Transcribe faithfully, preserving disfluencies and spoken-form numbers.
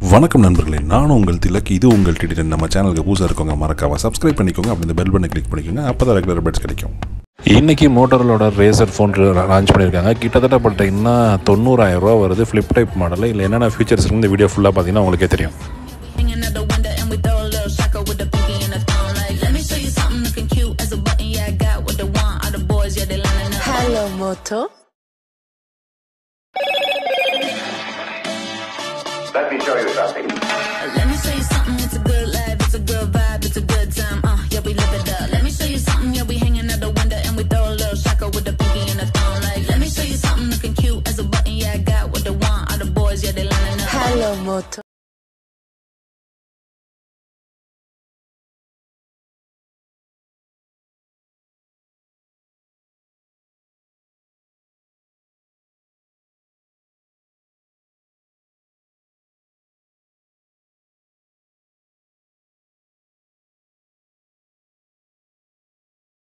வணக்கம் நண்பர்களே, நான் உங்கள் திலக். இது உங்கள் டிடி. நம்ம சேனலுக்கு புதுசாக இருக்கவங்க மறக்காம சப்ஸ்கிரைப் பண்ணிக்கோங்க. அப்படி இந்த பெல் பட்டனை கிளிக் பண்ணிக்கோங்க. அப்போ தான் ரெகுலர் அப்டேட்ஸ் கிடைக்கும். இன்றைக்கி மோட்டோரோலோட ரேசர் ஃபோன் லான்ச் பண்ணியிருக்காங்க. கிட்டத்தட்ட பார்த்தீங்கன்னா தொண்ணூறாயிரம் ரூபா வருது. Flip type model. இல்லை என்னென்ன ஃபீச்சர்ஸ் இருக்குது இந்த வீடியோ ஃபுல்லாக பார்த்தீங்கன்னா உங்களுக்கே தெரியும். Hello, Moto. Let me show you something. Let me show you something. It's a good life. It's a good vibe. It's a good time. Uh, yeah, we live it up. Let me show you something. Yeah, we hanging out the window and we throw a little shaka with the pinky and the thumb. Like, let me show you something looking cute as a button. Yeah, I got what they want. All the boys, yeah, they lining up. Hello, Moto.